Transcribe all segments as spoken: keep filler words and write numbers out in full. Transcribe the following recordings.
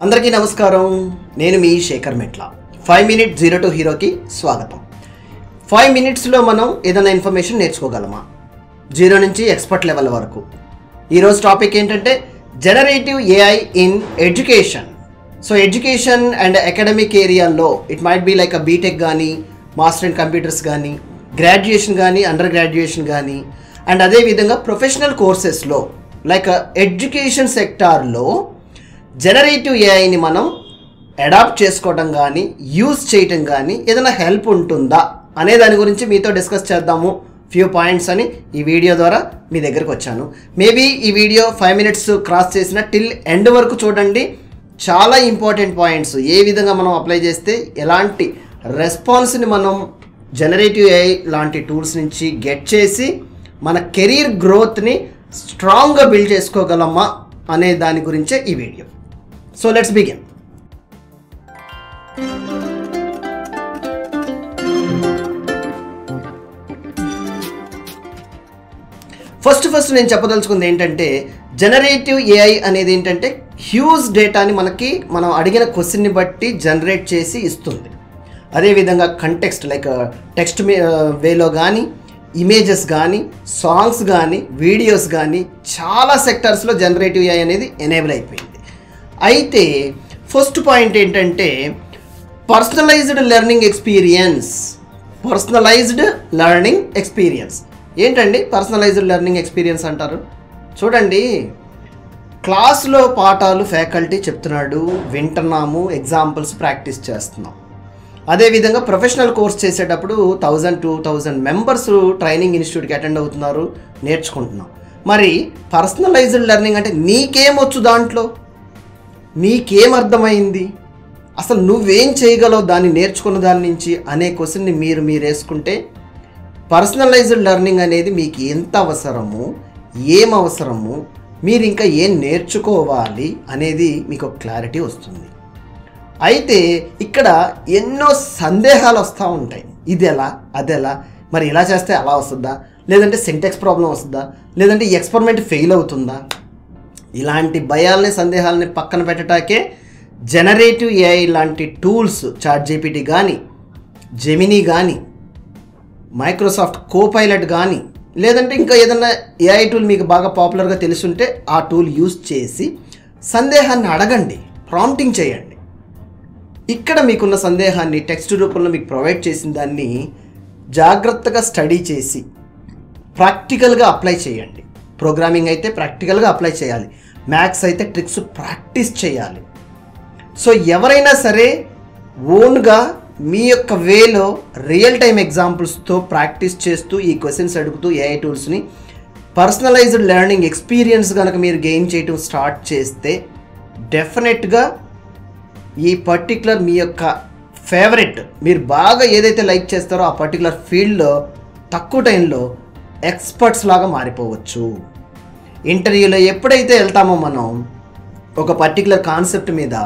అందరికీ నమస్కారం. నేను మీ శేఖర్ మెట్ల. ఫైవ్ మినిట్ జీరో టు హీరోకి స్వాగతం. ఫైవ్ మినిట్స్లో మనం ఏదైనా ఇన్ఫర్మేషన్ నేర్చుకోగలమా, జీరో నుంచి ఎక్స్పర్ట్ లెవెల్ వరకు. ఈరోజు టాపిక్ ఏంటంటే generative AI in education. So education and academic ఏరియాలో it might be like a BTech కానీ, మాస్టర్ ఇన్ కంప్యూటర్స్ కానీ, గ్రాడ్యుయేషన్ కానీ, అండర్ గ్రాడ్యుయేషన్ కానీ, అండ్ అదేవిధంగా ప్రొఫెషనల్ కోర్సెస్లో లైక్ ఎడ్యుకేషన్ సెక్టార్లో జనరేటివ్ ఏఐని మనం అడాప్ట్ చేసుకోవడం కానీ, యూజ్ చేయటం కానీ ఏదైనా హెల్ప్ ఉంటుందా అనే దాని గురించి మీతో డిస్కస్ చేద్దాము ఫ్యూ పాయింట్స్ అని ఈ వీడియో ద్వారా మీ దగ్గరకు వచ్చాను. మేబీ ఈ వీడియో ఫైవ్ మినిట్స్ క్రాస్ చేసిన టిల్ ఎండ్ వరకు చూడండి. చాలా ఇంపార్టెంట్ పాయింట్స్, ఏ విధంగా మనం అప్లై చేస్తే ఎలాంటి రెస్పాన్స్ని మనం జనరేటివ్ ఏఐ లాంటి టూల్స్ నుంచి గెట్ చేసి మన కెరీర్ గ్రోత్ని స్ట్రాంగ్గా బిల్డ్ చేసుకోగలమా అనే దాని గురించే ఈ video. So let's begin. First first నేను చెప్పదలుచుకుంది ఏంటంటే జనరేటివ్ ఏఐ అనేది ఏంటంటే హ్యూజ్ డేటాని మనకి మనం అడిగిన క్వశ్చన్ని బట్టి జనరేట్ చేసి ఇస్తుంది. అదేవిధంగా కంటెక్స్ట్ లైక్ టెక్స్ట్ వేలో కానీ, ఇమేజెస్ కానీ, సాంగ్స్ కానీ, వీడియోస్ కానీ చాలా సెక్టర్స్లో జనరేటివ్ ఏఐ అనేది ఎనేబుల్ అయిపోయింది. అయితే ఫస్ట్ పాయింట్ ఏంటంటే personalised learning experience. Personalised learning experience ఏంటండి పర్సనలైజ్డ్ లెర్నింగ్ ఎక్స్పీరియన్స్ అంటారు? చూడండి, క్లాస్లో పాఠాలు ఫ్యాకల్టీ చెప్తున్నాడు, వింటున్నాము, ఎగ్జాంపుల్స్ ప్రాక్టీస్ చేస్తున్నాం. అదేవిధంగా ప్రొఫెషనల్ కోర్స్ చేసేటప్పుడు thousand two thousand members training ఇన్స్టిట్యూట్కి అటెండ్ అవుతున్నారు, నేర్చుకుంటున్నాం. మరి పర్సనలైజ్డ్ లెర్నింగ్ అంటే నీకేమొచ్చు, దాంట్లో నీకేం అర్థమైంది, అసలు నువ్వేం చేయగలవు దాన్ని నేర్చుకున్న దాని నుంచి అనే క్వశ్చన్ని మీరు మీరు వేసుకుంటే పర్సనలైజ్డ్ లెర్నింగ్ అనేది మీకు ఎంత అవసరము, ఏం అవసరము, మీరు ఇంకా ఏం నేర్చుకోవాలి అనేది మీకు క్లారిటీ వస్తుంది. అయితే ఇక్కడ ఎన్నో సందేహాలు వస్తూ ఉంటాయి. ఇది ఎలా, అది ఎలా, మరి ఇలా చేస్తే అలా వస్తుందా, లేదంటే సింటాక్స్ ప్రాబ్లం వస్తుందా, లేదంటే ఈ ఎక్స్పెరిమెంట్ ఫెయిల్ అవుతుందా, ఇలాంటి భయాల్ని, సందేహాలని పక్కన పెట్టడానికే జనరేటివ్ ఏఐ లాంటి టూల్స్, చాట్ జీపీటీ కానీ, జెమినీ కానీ, మైక్రోసాఫ్ట్ కోపైలట్ కానీ, లేదంటే ఇంకా ఏదైనా ఏఐ టూల్ మీకు బాగా పాపులర్గా తెలుసుంటే ఆ టూల్ యూజ్ చేసి సందేహాన్ని అడగండి, ప్రాంప్టింగ్ చేయండి. ఇక్కడ మీకున్న సందేహాన్ని టెక్స్ట్ రూపంలో మీకు ప్రొవైడ్ చేసిన దాన్ని జాగ్రత్తగా స్టడీ చేసి ప్రాక్టికల్గా అప్లై చేయండి. ప్రోగ్రామింగ్ అయితే ప్రాక్టికల్గా అప్లై చేయాలి, మ్యాథ్స్ అయితే ట్రిక్స్ ప్రాక్టీస్ చేయాలి. సో ఎవరైనా సరే ఓన్గా మీ యొక్క వేలో రియల్ టైం ఎగ్జాంపుల్స్తో ప్రాక్టీస్ చేస్తూ ఈ క్వశ్చన్స్ అడుగుతూ ఏఐ టూల్స్ని పర్సనలైజ్డ్ లెర్నింగ్ ఎక్స్పీరియన్స్ కనుక మీరు గెయిన్ చేయటం స్టార్ట్ చేస్తే డెఫినెట్గా ఈ పర్టికులర్ మీ యొక్క ఫేవరెట్, మీరు బాగా ఏదైతే లైక్ చేస్తారో ఆ పర్టికులర్ ఫీల్డ్లో తక్కువ టైంలో ఎక్స్పర్ట్స్ లాగా మారిపోవచ్చు. ఇంటర్వ్యూలో ఎప్పుడైతే వెళ్తామో మనం ఒక పర్టికులర్ కాన్సెప్ట్ మీద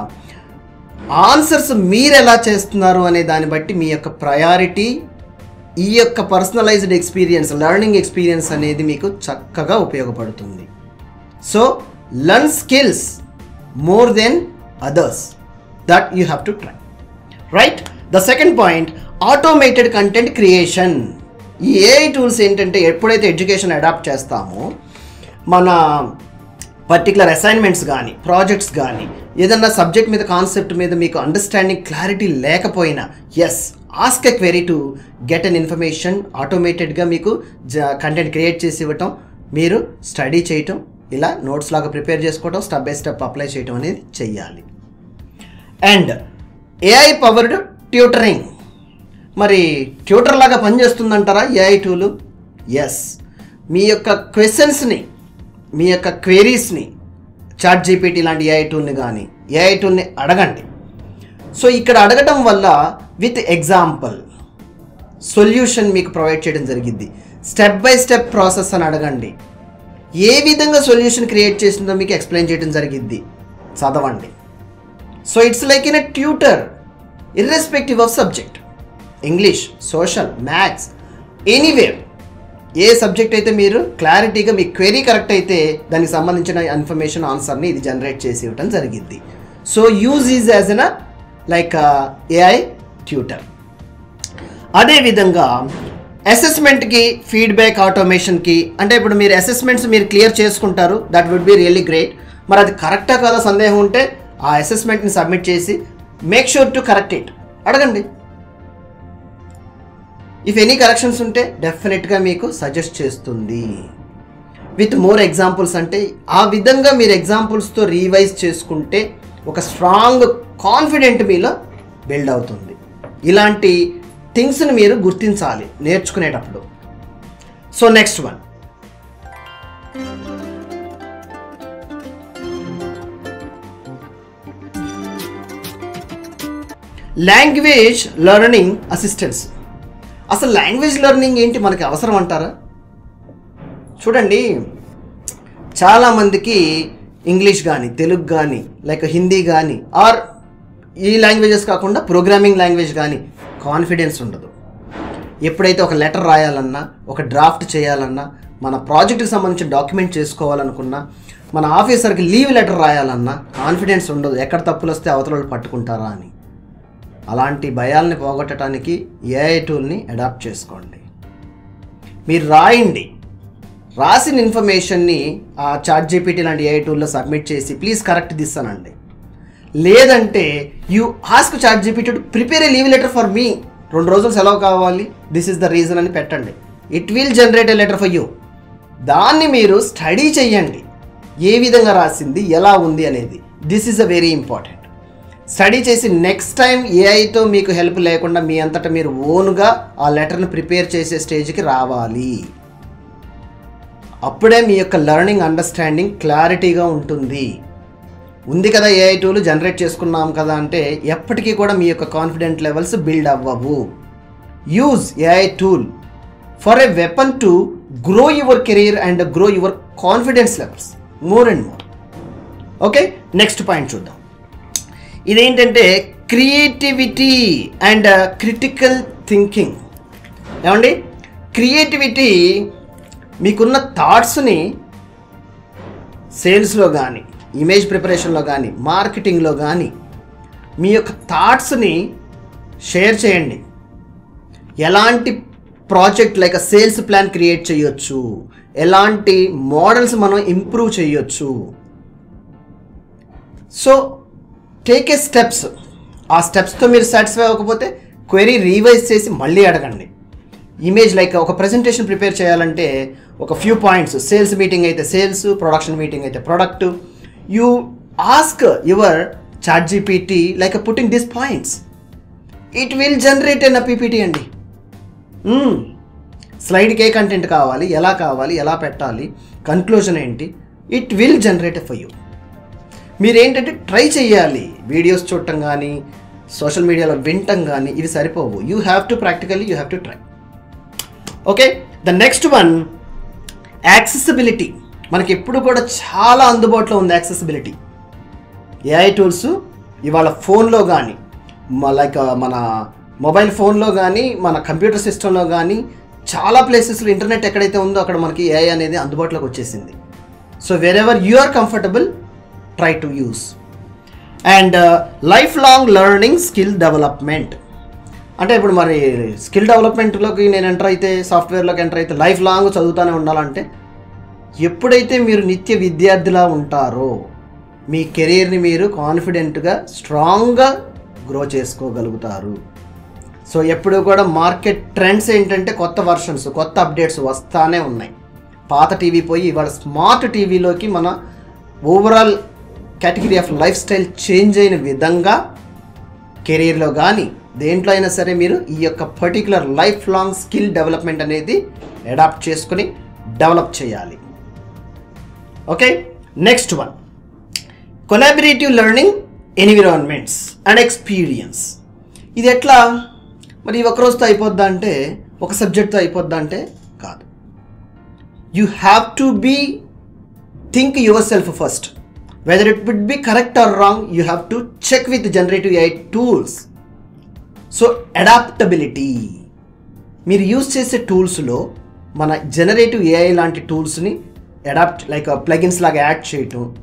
ఆన్సర్స్ మీరు ఎలా చేస్తున్నారు అనే దాన్ని బట్టి మీ యొక్క ప్రయారిటీ ఈ యొక్క పర్సనలైజ్డ్ ఎక్స్పీరియన్స్, లెర్నింగ్ ఎక్స్పీరియన్స్ అనేది మీకు చక్కగా ఉపయోగపడుతుంది. So learn skills more than others, that you have to try. Right. The second point, automated content creation. ఈ ఏఐ టూల్స్ ఏంటంటే ఎప్పుడైతే ఎడ్యుకేషన్ అడాప్ట్ చేస్తామో మన పర్టికులర్ అసైన్మెంట్స్ కానీ, ప్రాజెక్ట్స్ కానీ, ఏదన్నా సబ్జెక్ట్ మీద, కాన్సెప్ట్ మీద మీకు అండర్స్టాండింగ్, క్లారిటీ లేకపోయినా yes ask a query to get an information. ఆటోమేటెడ్గా మీకు జ కంటెంట్ క్రియేట్ చేసి ఇవ్వటం, మీరు స్టడీ చేయటం, ఇలా నోట్స్ లాగా ప్రిపేర్ చేసుకోవటం, స్టెప్ బై స్టెప్ అప్లై చేయటం అనేది చెయ్యాలి. And AI powered tutoring. మరి ట్యూటర్ లాగా పనిచేస్తుందంటారా ఏఐ టూలు? ఎస్. మీ యొక్క క్వశ్చన్స్ని, మీ యొక్క క్వెరీస్ని చాట్ జీపీటీ లాంటి ఏఐ టూల్ని కానీ, ఏఐ టూల్ని అడగండి. సో ఇక్కడ అడగటం వల్ల విత్ ఎగ్జాంపుల్ సొల్యూషన్ మీకు ప్రొవైడ్ చేయడం జరిగింది. స్టెప్ బై స్టెప్ ప్రాసెస్ అని అడగండి. ఏ విధంగా సొల్యూషన్ క్రియేట్ చేసిందో మీకు ఎక్స్ప్లెయిన్ చేయడం జరిగింది, చదవండి. So it's like in a tutor irrespective of subject, English, social, maths, anywhere. ఏ సబ్జెక్ట్ అయితే మీరు క్లారిటీగా మీ క్వెరీ కరెక్ట్ అయితే దానికి సంబంధించిన ఇన్ఫర్మేషన్, ఆన్సర్ని ఇది జనరేట్ చేసి ఇవ్వడం జరిగింది. So use is as an like AI tutor. అదేవిధంగా అసెస్మెంట్కి, ఫీడ్బ్యాక్ ఆటోమేషన్కి, అంటే ఇప్పుడు మీరు అసెస్మెంట్స్ మీరు క్లియర్ చేసుకుంటారు, that would be really great. మరి అది కరెక్టా కాదా సందేహం ఉంటే ఆ అసెస్మెంట్ని సబ్మిట్ చేసి make sure to correct it అడగండి. ఇఫ్ ఎనీ కరెక్షన్స్ ఉంటే డెఫినెట్గా మీకు సజెస్ట్ చేస్తుంది విత్ మోర్ ఎగ్జాంపుల్స్. అంటే ఆ విధంగా మీరు ఎగ్జాంపుల్స్తో రీవైజ్ చేసుకుంటే ఒక స్ట్రాంగ్ కాన్ఫిడెంట్ మీలో బిల్డ్ అవుతుంది. ఇలాంటి థింగ్స్ని మీరు గుర్తించాలి నేర్చుకునేటప్పుడు. So next one, language learning assistance. అసలు లాంగ్వేజ్ లెర్నింగ్ ఏంటి, మనకి అవసరం అంటారా? చూడండి, చాలామందికి ఇంగ్లీష్ కానీ, తెలుగు కానీ, లైక్ హిందీ కానీ, ఆర్ ఈ లాంగ్వేజెస్ కాకుండా ప్రోగ్రామింగ్ లాంగ్వేజ్ కానీ కాన్ఫిడెన్స్ ఉండదు. ఎప్పుడైతే ఒక లెటర్ రాయాలన్నా, ఒక డ్రాఫ్ట్ చేయాలన్నా, మన ప్రాజెక్ట్కి సంబంధించిన డాక్యుమెంట్ చేసుకోవాలనుకున్నా, మన ఆఫీసర్కి లీవ్ లెటర్ రాయాలన్నా కాన్ఫిడెన్స్ ఉండదు. ఎక్కడ తప్పులు వస్తే అవతల వాళ్ళు పట్టుకుంటారా అని. అలాంటి భయాల్ని పోగొట్టడానికి ఏఐ టూల్ని అడాప్ట్ చేసుకోండి. మీరు రాయండి, రాసిన ఇన్ఫర్మేషన్ని ఆ చాట్ జీపీటీ లాంటి ఏఐ టూల్లో సబ్మిట్ చేసి ప్లీజ్ కరెక్ట్ దిస్ అనండి. లేదంటే you ask ChatGPT to prepare a leave letter for me, రెండు రోజులు సెలవు కావాలి, దిస్ ఇస్ ద రీజన్ అని పెట్టండి. It will generate a letter for you. దాన్ని మీరు స్టడీ చేయండి, ఏ విధంగా రాసింది, ఎలా ఉంది అనేది. This is a very important. Study చేసి నెక్స్ట్ టైం ఏఐతో మీకు హెల్ప్ లేకుండా మీ అంతటా మీరు ఓన్గా ఆ లెటర్ని ప్రిపేర్ చేసే స్టేజ్కి రావాలి. అప్పుడే మీ యొక్క లెర్నింగ్ అండర్స్టాండింగ్ క్లారిటీగా ఉంటుంది. ఉంది కదా ఏఐ టూల్ జనరేట్ చేసుకున్నాం కదా అంటే ఎప్పటికీ కూడా మీ యొక్క కాన్ఫిడెంట్ లెవెల్స్ బిల్డ్ అవ్వవు. Use AI tool for a weapon to grow your career and grow your confidence levels more and more. Okay, next point చూద్దాం. ఇదేంటంటే క్రియేటివిటీ అండ్ క్రిటికల్ థింకింగ్. ఏమండి, క్రియేటివిటీ మీకున్న థాట్స్ని సేల్స్లో కానీ, ఇమేజ్ ప్రిపరేషన్లో కానీ, మార్కెటింగ్లో కానీ మీ యొక్క థాట్స్ని షేర్ చేయండి. ఎలాంటి project like sales plan create చేయొచ్చు, ఎలాంటి మోడల్స్ మనం ఇంప్రూవ్ చేయొచ్చు. So take a steps. ఆ స్టెప్స్తో మీరు సాటిస్ఫై అవ్వకపోతే క్వెరీ రీవైజ్ చేసి మళ్ళీ అడగండి. ఇమేజ్ లైక్ ఒక ప్రజెంటేషన్ ప్రిపేర్ చేయాలంటే ఒక ఫ్యూ పాయింట్స్, సేల్స్ మీటింగ్ అయితే సేల్స్, ప్రొడక్షన్ మీటింగ్ అయితే product. You ask your ChatGPT like putting this points, it will generate an PPT అండి. స్లైడ్కి ఏ కంటెంట్ కావాలి, ఎలా కావాలి, ఎలా పెట్టాలి, కన్క్లూజన్ ఏంటి, it will generate for you. మీరేంటంటే ట్రై చేయాలి. వీడియోస్ చూడటం కానీ, సోషల్ మీడియాలో వినటం కానీ ఇవి సరిపోవు. You have to practically you have to try. Okay, the next one accessibility. మనకి ఎప్పుడు కూడా చాలా అందుబాటులో ఉంది యాక్సెసిబిలిటీ. ఏఐ టూల్స్ ఇవాళ ఫోన్లో కానీ, లైక్ మన మొబైల్ ఫోన్లో కానీ, మన కంప్యూటర్ సిస్టంలో కానీ చాలా ప్లేసెస్లో ఇంటర్నెట్ ఎక్కడైతే ఉందో అక్కడ మనకి ఏఐ అనేది అందుబాటులోకి వచ్చేసింది. So wherever you are comfortable, try to use. And uh, lifelong learning skill development. అంటే ఇప్పుడు మరి స్కిల్ డెవలప్మెంట్లోకి నేను ఎంటర్ అయితే, సాఫ్ట్వేర్లోకి ఎంటర్ అయితే లైఫ్ లాంగ్ చదువుతూనే ఉండాలంటే ఎప్పుడైతే మీరు నిత్య విద్యార్థిలా ఉంటారో మీ కెరీర్ని మీరు కాన్ఫిడెంట్గా స్ట్రాంగ్గా గ్రో చేసుకోగలుగుతారు. సో ఎప్పుడు కూడా మార్కెట్ ట్రెండ్స్ ఏంటంటే కొత్త వర్షన్స్, కొత్త అప్డేట్స్ వస్తానే ఉన్నాయి. పాత టీవీ పోయి ఇవాళ స్మార్ట్ టీవీలోకి మన overall category of lifestyle change అయిన విధంగా కెరీర్లో కానీ దేంట్లో అయినా సరే మీరు ఈ యొక్క particular life long skill development అనేది అడాప్ట్ చేసుకుని డెవలప్ చేయాలి. Okay, next one collaborative learning environments and experience. ఇది ఎట్లా మరి ఒక రోజుతో అయిపోద్దా అంటే, ఒక సబ్జెక్ట్తో అయిపోద్దా అంటే కాదు. You have to be think yourself first. Whether it would be correct or wrong, you have to check with the generative A I tools. So adaptability. మీరు యూజ్ చేసే టూల్స్లో మన జనరేటివ్ ఏఐ లాంటి టూల్స్ని అడాప్ట్ లైక్ ప్లగిన్స్ లాగా add చేయటం,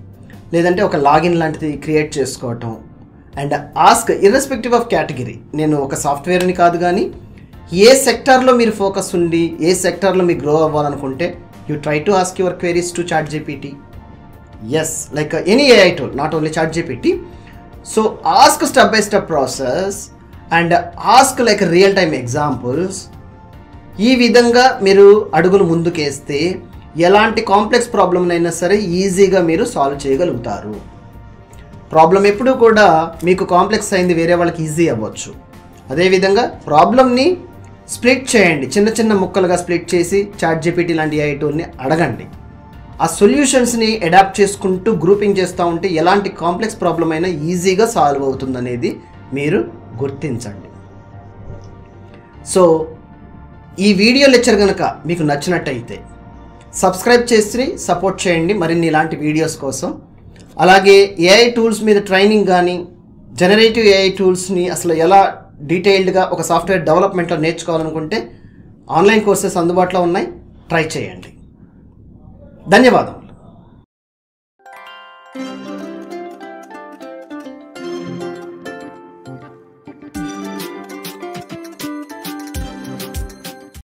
లేదంటే ఒక లాగిన్ లాంటిది క్రియేట్ చేసుకోవటం. And ask irrespective of category. నేను ఒక సాఫ్ట్వేర్ని కాదు కానీ ఏ సెక్టార్లో మీరు ఫోకస్ ఉండి ఏ సెక్టార్లో మీరు గ్రో అవ్వాలనుకుంటే you try to ask your queries to ChatGPT. Yes, like any AI tool, not only ChatGPT. So ask step by step process and ask like real time examples. ఈ విధంగా మీరు అడుగులు ముందుకేస్తే ఎలాంటి complex ప్రాబ్లమ్నైనా సరే ఈజీగా మీరు solve చేయగలుగుతారు. Problem ఎప్పుడూ కూడా మీకు కాంప్లెక్స్ అయింది వేరే వాళ్ళకి ఈజీ అవ్వచ్చు. అదేవిధంగా ప్రాబ్లమ్ని స్ప్లిట్ చేయండి, చిన్న చిన్న ముక్కలుగా స్ప్లిట్ చేసి చాట్ జీపీటీ లాంటి ఏఐ టూల్ని అడగండి. ఆ సొల్యూషన్స్ని అడాప్ట్ చేసుకుంటూ గ్రూపింగ్ చేస్తూ ఉంటే ఎలాంటి కాంప్లెక్స్ ప్రాబ్లం అయినా ఈజీగా సాల్వ్ అవుతుందనేది మీరు గుర్తించండి. సో ఈ వీడియో లెక్చర్ కనుక మీకు నచ్చినట్టయితే సబ్స్క్రైబ్ చేసి సపోర్ట్ చేయండి మరిన్ని ఇలాంటి వీడియోస్ కోసం. అలాగే ఏఐ టూల్స్ మీద ట్రైనింగ్ కానీ జనరేటివ్ ఏఐ టూల్స్ని అసలు ఎలా డీటెయిల్డ్గా ఒక సాఫ్ట్వేర్ డెవలప్మెంట్లో నేర్చుకోవాలనుకుంటే ఆన్లైన్ కోర్సెస్ అందుబాటులో ఉన్నాయి, ట్రై చేయండి. ధన్యవాదం.